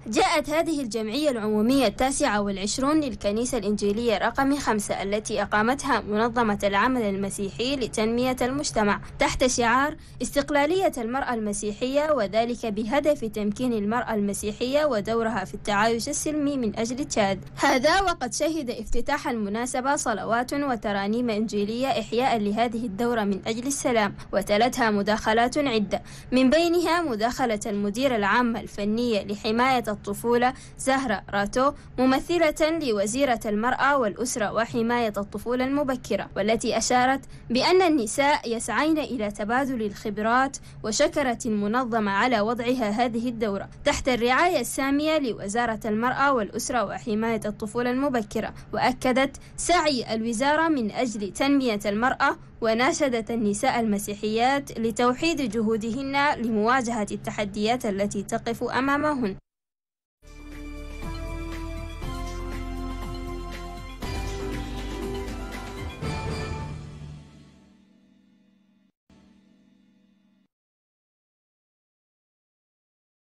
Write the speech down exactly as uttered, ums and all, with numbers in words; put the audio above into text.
جاءت هذه الجمعية العمومية التاسعة والعشرون للكنيسة الإنجيلية رقم خمسة التي أقامتها منظمة العمل المسيحي لتنمية المجتمع تحت شعار استقلالية المرأة المسيحية، وذلك بهدف تمكين المرأة المسيحية ودورها في التعايش السلمي من أجل تشاد. هذا وقد شهد افتتاح المناسبة صلوات وترانيم إنجيلية إحياء لهذه الدورة من أجل السلام، وتلتها مداخلات عدة، من بينها مداخلة المديرة العامة الفنية لحماية الطفولة زهرة راتو، ممثلة لوزيرة المرأة والأسرة وحماية الطفولة المبكرة، والتي أشارت بأن النساء يسعين إلى تبادل الخبرات، وشكرت المنظمة على وضعها هذه الدورة تحت الرعاية السامية لوزارة المرأة والأسرة وحماية الطفولة المبكرة، وأكدت سعي الوزارة من أجل تنمية المرأة، وناشدت النساء المسيحيات لتوحيد جهودهن لمواجهة التحديات التي تقف أمامهن.